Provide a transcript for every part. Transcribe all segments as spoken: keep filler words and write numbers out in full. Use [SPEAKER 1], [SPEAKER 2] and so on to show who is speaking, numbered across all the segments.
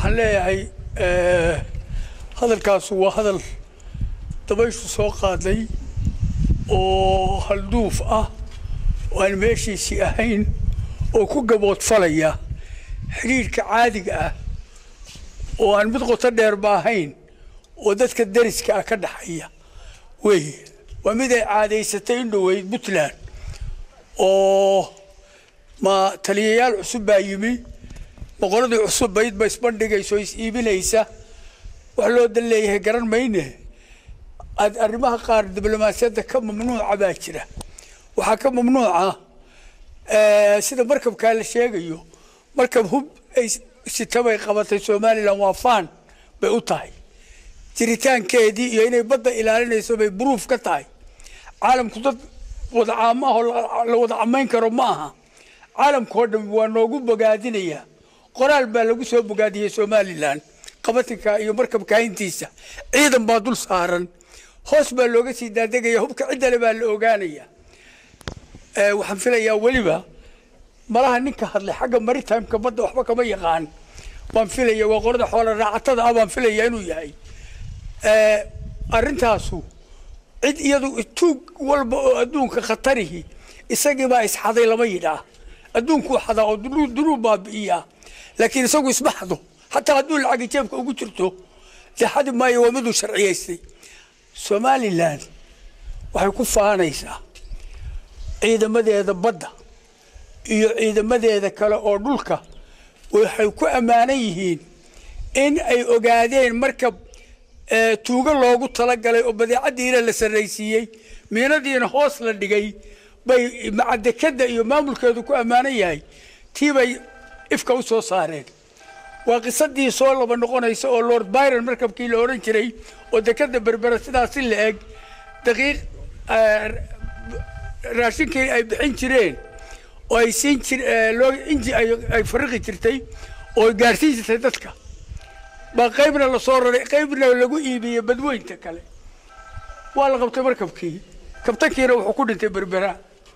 [SPEAKER 1] waxaan leeyahay hadalkaas waa hadal dabayshu soo qaaday oo halduuf ah oo aan meeshiisii ahayn oo ku gabood falaya xiriirka caadiga ah oo aan mid qoto dheer ba ahayn oo dadka dariska ah ka dhaxaya way waa mid ay caadaysatay in dhaweyd Puntland oo ma taliyayaal cusub baa yimi boqoradii cusub bayd ba isbandhigayso is iibinaysa wax loo daleeyahay garan mayne ad arrimaha qaar diblomaasiyadda ka mamnuuca baa jira waxa ka mamnuuca ee sida markabka la sheegayo markab hub ay sitabay qabatay Soomaaliland waa faan bay u tahay jiritaankeedii iyo inay badda ilaalinayso bay proof ka tahay caalamku dad wada caamaha la wada camayn karo ma aha caalamku dhan waa noogu bogaadinaya qoraal baa lagu soo bogaadiyay Soomaaliland qabatinka iyo markabka intiisa ciidan baa dul saaran hoos baa looga sii daadegaya hubka cidda baa la ogaanaya ee waxaan filayaa waliba malaha ninka hadlay xagga maritime ka badda waxba kama yaqaan waan filayaa waa qorada xoolo raacatada ah baan filayaa inuu yahay ee arintaasu cid iyadu tuug walba oo adduunka khatarihi isagii baa isxaday lama yidhaa adduunku xada oo dulu baabiya laakiin isagu isbaxdo hatta hadduu lacag jeebka ugu jirto lixad ma iyo mid sharciyeystay Somaliland waxay ku faanaysaa ciidamadeeda badda iyo ciidamadeeda kale oo dhulka waxay ku amaanan yihiin in ay ogaadeen markab ee tuuga loogu tala galay oo badeecadiina la sareysiiyay miinadiina hoos la dhigay bay macadakada iyo maamulkeedu ku amaanan yahay tiibay ifka u soo saareen waa qisadii soo laba noqonaysa oo Lord Byron markabkii la oran jiray oo dekada berbera sidaas la eeg daqiiq raashinkii ay bixin jireen oo ay siin jir loo inji ay fariqi jirtay oo gaarsiin jirtay dadka ba qaybna la soo raray qaybna lagu iibiyay badweynta kale waa la qabtay markabkii kabtankiina wuxuu ku dhintay berbera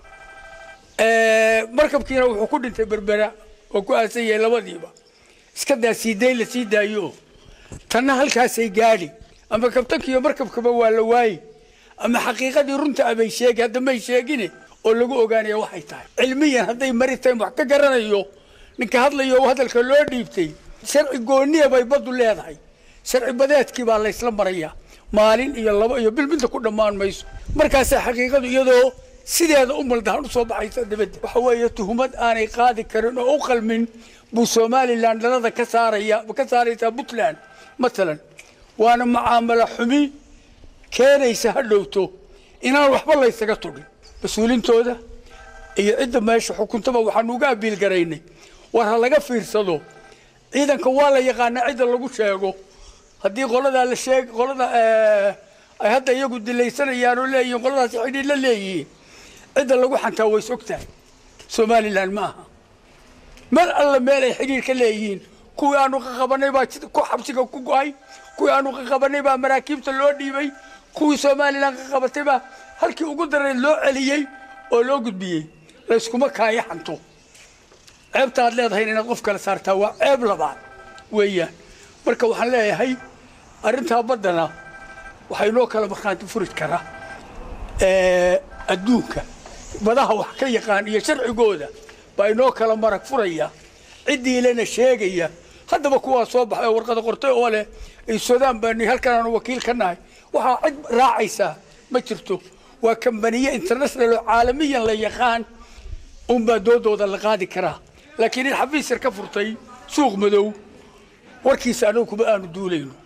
[SPEAKER 1] ee markabkiina wuxuu ku dhintay berbera oo ku aasayay labadiiba iska daasiiday la sii daayo tan halkaas ay gaari ama kabtankiyo markabkaba waa la waayay ama xaqiiqadii runta abay sheegay hadda may sheegin oo lagu ogaanayo waxay tahay cilmiyan haday maritaan wax ka garanayo ninka hadlayo hadalka loo dhiibtay sharci gooniya bay badu leedahay sharci badeedkii baa la isla maraya maalin iyo laba iyo bil midda ku dhamaan mayso markaas xaqiiqadu iyadoo sideeda u maldahan u soo baxaysa dibadda waxa weeye tuhumad aanay qaadi karin oo u qalmin buu Somaliland dalada ka saaraya ka saaraysa Puntland مثلا وانا معامله حمي كeenaysa hadhowto inaan waxba la isaga tugin mas'uulintooda iyo cid meesha xukuntaba waxaan uga abiil gareynay war laga fiirsado ciidanka waa la yaqaan cid lagu sheego hadii qolada la sheeg qolada ay hadda iyagu dilaysanayaan oo leeyihiin qoladaas xidhiidh la leeyihiin cid lagu xantaa way sogtahay Somaliland ma aha mar alla meel ay xiriir ka leeyihiin kuwa aanu ka qabanay baa ku xabsiga ku go'ay kuwa aanu ka qabanay baa maraakiibta loo dhiibay kuwa Somaliland ka qabatay baa halkii ugu daray loo celiyay oo loo gudbiyay la isku ma kaaya xanto ceebta aad leedahay inaad qof kala saartaa waa ceeb labaad weeyaan marka waxaan leeyahay arinta badana waxay noo kala marxaanti furid kara ee adduunka badaha wax ka yaqaan iyo sharcigooda baa inoo kala marag furaya cidii lana sheegaya hadaba kuwa soo baxay warqad qortay oo leh ay Suudaan baan halkan aan wakiil ka nahay waxa cid raacaysa ma jirto waa kambaniye international caalamiyan la yaqaan um ba doodooda la qaadi kara laakiin xafiis ka furtay suuq madow warkiisa aanu kuma aanu duulayno